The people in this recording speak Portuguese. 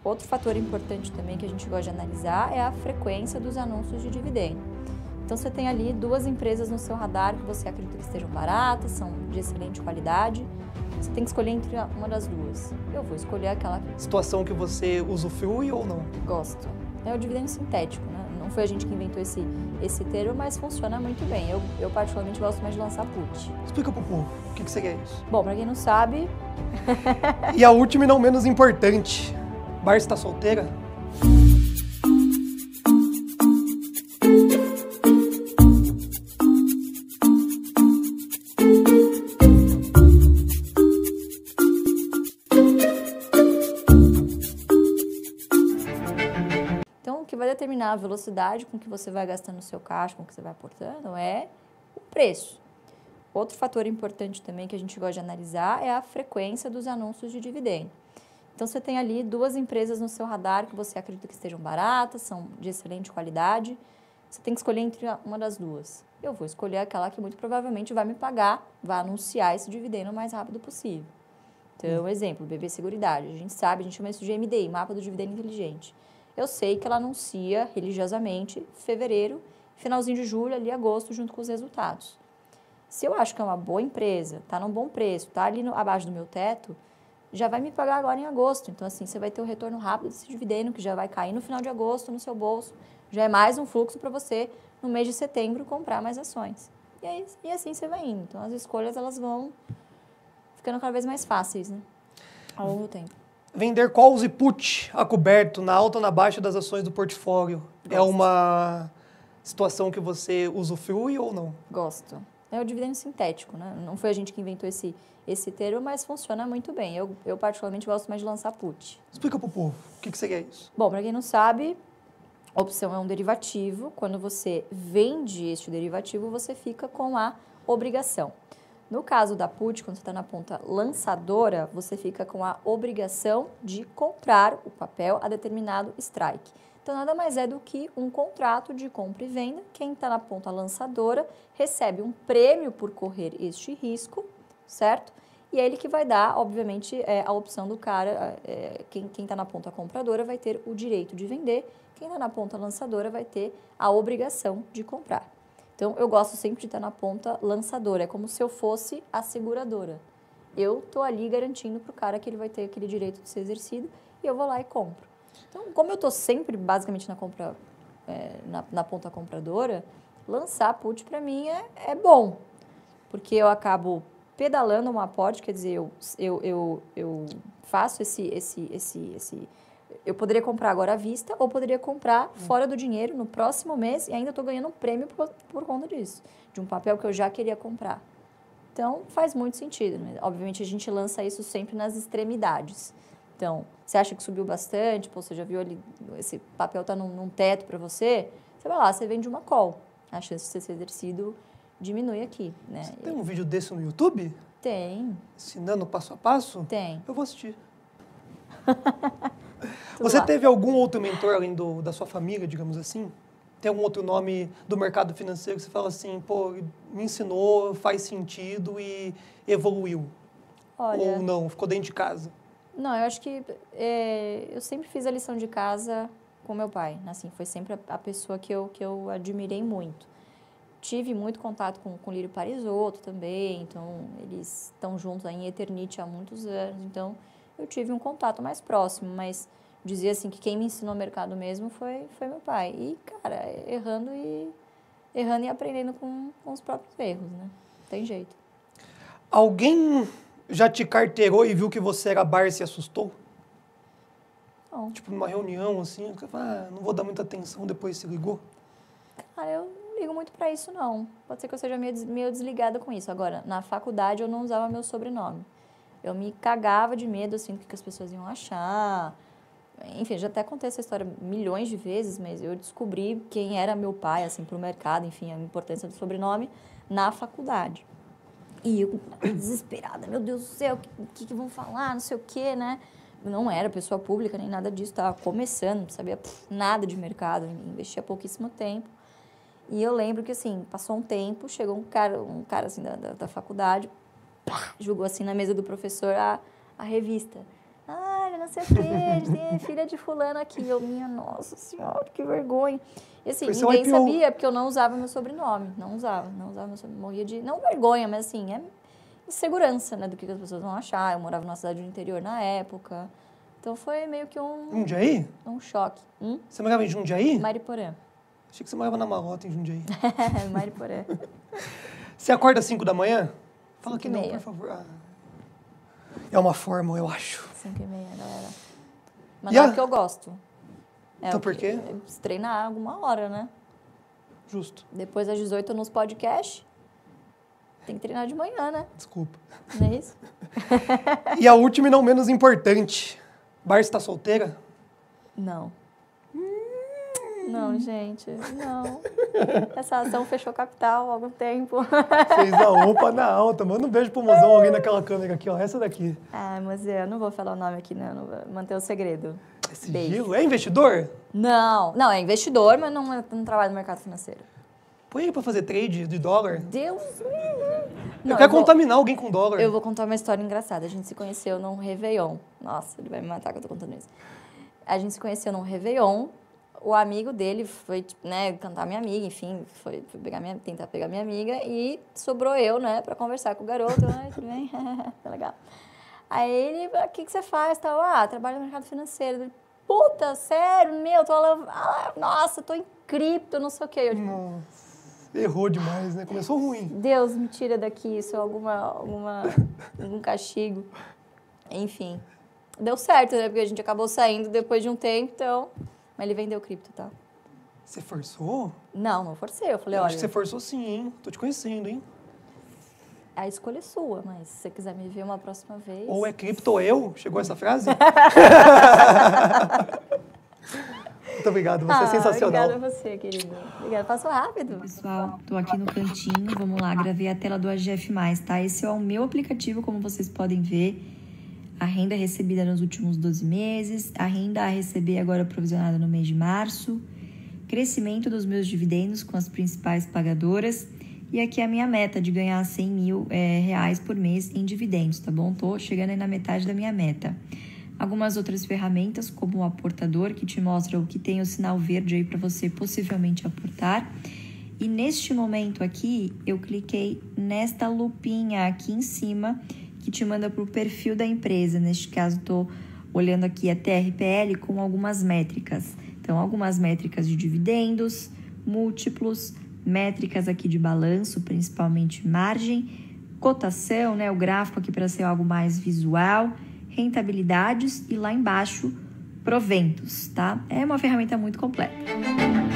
Outro fator importante também que a gente gosta de analisar é a frequência dos anúncios de dividendo. Então, você tem ali duas empresas no seu radar que você acredita que estejam baratas, são de excelente qualidade. Você tem que escolher entre uma das duas. Eu vou escolher aquela que Situação que você usufrui ou não? gosto. É o dividendo sintético, né? Não foi a gente que inventou esse termo, mas funciona muito bem. Eu particularmente gosto mais de lançar put. Explica pro povo, o que seria isso? Bom, para quem não sabe, E a última e não menos importante, Barça está solteira? então o que vai determinar a velocidade com que você vai gastando o seu caixa, com que você vai aportando, é o preço. Outro fator importante também que a gente gosta de analisar é a frequência dos anúncios de dividendo. Então, você tem ali duas empresas no seu radar que você acredita que estejam baratas, são de excelente qualidade. Você tem que escolher entre uma das duas. Eu vou escolher aquela que muito provavelmente vai me pagar, vai anunciar esse dividendo o mais rápido possível. Então, exemplo, BB Seguridade. A gente sabe, a gente chama isso de MDI, Mapa do Dividendo Inteligente. Eu sei que ela anuncia religiosamente fevereiro, finalzinho de julho, ali agosto, junto com os resultados. Se eu acho que é uma boa empresa, está num bom preço, está ali abaixo do meu teto, já vai me pagar agora em agosto. Então, assim, você vai ter o retorno rápido desse dividendo, que já vai cair no final de agosto no seu bolso. Já é mais um fluxo para você, no mês de setembro, comprar mais ações. E assim você vai indo. Então, as escolhas, elas vão ficando cada vez mais fáceis, né? Ao longo do tempo. Vender calls e put a coberto na alta ou na baixa das ações do portfólio é Gosto. uma situação que você usufrui ou não? Gosto. É o dividendo sintético, né? Não foi a gente que inventou esse termo, mas funciona muito bem. Eu particularmente gosto mais de lançar put. Explica pro povo, o que seria isso? Bom, para quem não sabe, a opção é um derivativo. Quando você vende este derivativo, você fica com a obrigação. No caso da put, quando você está na ponta lançadora, você fica com a obrigação de comprar o papel a determinado strike. Então, nada mais é do que um contrato de compra e venda. Quem está na ponta lançadora recebe um prêmio por correr este risco, certo? E é ele que vai dar, obviamente, a opção do cara. Quem está na ponta compradora vai ter o direito de vender. Quem está na ponta lançadora vai ter a obrigação de comprar. Então, eu gosto sempre de estar na ponta lançadora. É como se eu fosse a seguradora. Eu estou ali garantindo para o cara que ele vai ter aquele direito de ser exercido e eu vou lá e compro. Então, como eu estou sempre, basicamente, na ponta compradora, lançar put para mim é bom. Porque eu acabo pedalando um aporte, quer dizer, eu faço eu poderia comprar agora à vista ou poderia comprar fora do dinheiro no próximo mês e ainda estou ganhando um prêmio por conta disso, de um papel que eu já queria comprar. Então, faz muito sentido, né? Obviamente, a gente lança isso sempre nas extremidades. Então, você acha que subiu bastante, pô, você já viu ali, esse papel está num teto para você, você vai lá, você vende uma call. A chance de você ser exercido diminui aqui, né? Você tem um vídeo desse no YouTube? Tem. Ensinando passo a passo? Tem. Eu vou assistir. Você teve algum outro mentor além da sua família, digamos assim? Tem algum outro nome do mercado financeiro que você fala assim, pô, me ensinou, faz sentido e evoluiu? Olha, Ou não, ficou dentro de casa? não, eu acho que eu sempre fiz a lição de casa com meu pai. Assim, foi sempre a pessoa que eu admirei muito. Tive muito contato com o Lírio Parisotto também, então eles estão juntos aí em Eternite há muitos anos, então eu tive um contato mais próximo, mas dizia assim que quem me ensinou o mercado mesmo foi meu pai. E, cara, errando e aprendendo com os próprios erros, né? Não tem jeito. Alguém já te carteirou e viu que você era bar e se assustou? Não. Tipo, numa reunião, assim, você fala, não vou dar muita atenção, depois se ligou? Cara, eu não ligo muito pra isso, não. Pode ser que eu seja meio desligada com isso. Agora, na faculdade eu não usava meu sobrenome. Eu me cagava de medo, assim, do que as pessoas iam achar. Enfim, já até contei essa história milhões de vezes, mas eu descobri quem era meu pai, assim, pro mercado, enfim, a importância do sobrenome na faculdade. E eu, desesperada, meu Deus do céu, o que vão falar, não sei o quê, né? Eu não era pessoa pública, nem nada disso, estava começando, não sabia nada de mercado, investia pouquíssimo tempo. E eu lembro que, assim, passou um tempo, chegou um cara assim, da faculdade, jogou assim na mesa do professor a revista. Ah, não sei o quê, a gente tem filha de fulano aqui. Eu, minha nossa senhora, que vergonha. E assim, ninguém sabia, porque eu não usava meu sobrenome. Não usava meu sobrenome. Morria de, não vergonha, mas assim, é insegurança, né, do que as pessoas vão achar. Eu morava numa cidade do interior na época. Então foi meio que Jundiaí? Um choque. Você morava em Jundiaí? Mariporã. Achei que você morava na Malota, em Jundiaí. Mariporã. Você acorda às 5 da manhã? Fala que não, 5:30. por favor. É uma forma, eu acho. 5:30, galera. Mas não é porque eu gosto. Então por quê? Treinar alguma hora, né? Justo. Depois das 18 nos podcasts. Tem que treinar de manhã, né? Desculpa. Não é isso? E a última e não menos importante. Barça está solteira? Não. Não, gente. Não. Essa ação fechou capital há algum tempo. Fez a OPA na alta. Manda um beijo pro mozão, alguém naquela câmera aqui, ó. Essa daqui. Ah, mas eu não vou falar o nome aqui, não. Vou manter o segredo. Sigilo? É investidor? Não. Não, é investidor, mas não trabalha no mercado financeiro. Põe ele pra fazer trade de dólar. Deus me livre. Eu quero contaminar alguém com dólar. Eu vou contar uma história engraçada. A gente se conheceu num Réveillon. Nossa, ele vai me matar que eu tô contando isso. A gente se conheceu num Réveillon. O amigo dele foi, né, cantar minha amiga, enfim, foi tentar pegar minha amiga e sobrou eu, né, pra conversar com o garoto. Ai, tudo bem? Tá legal. Aí ele, o que você faz? Tal? Trabalho no mercado financeiro. Ele, puta, sério? Meu, nossa, tô em cripto, não sei o quê. Eu, Nossa, errou demais, né? Começou ruim. Deus, me tira daqui, isso é algum castigo. Enfim, deu certo, né, porque a gente acabou saindo depois de um tempo, então... Mas ele vendeu cripto, tá? Você forçou? Não forcei. Eu falei, Eu olha... acho que você forçou sim, hein? Tô te conhecendo, hein? A escolha é sua, mas se você quiser me ver uma próxima vez... Ou é cripto ou eu? Chegou essa frase? Muito obrigado, você é sensacional. Obrigada a você, querido. Obrigada, passou rápido. Pessoal, tô aqui no cantinho, vamos lá, gravei a tela do AGF+, tá? Esse é o meu aplicativo, como vocês podem ver. A renda recebida nos últimos 12 meses, a renda a receber agora provisionada no mês de março, crescimento dos meus dividendos com as principais pagadoras e aqui a minha meta de ganhar 100 mil reais por mês em dividendos, tá bom? Tô chegando aí na metade da minha meta. Algumas outras ferramentas, como o aportador, que te mostra o que tem o sinal verde aí para você possivelmente aportar. E neste momento aqui, eu cliquei nesta lupinha aqui em cima, que te manda para o perfil da empresa. Neste caso, estou olhando aqui a TRPL com algumas métricas. Então, algumas métricas de dividendos, múltiplos, métricas aqui de balanço, principalmente margem, cotação, né, o gráfico aqui para ser algo mais visual, rentabilidades e lá embaixo, proventos, tá? É uma ferramenta muito completa.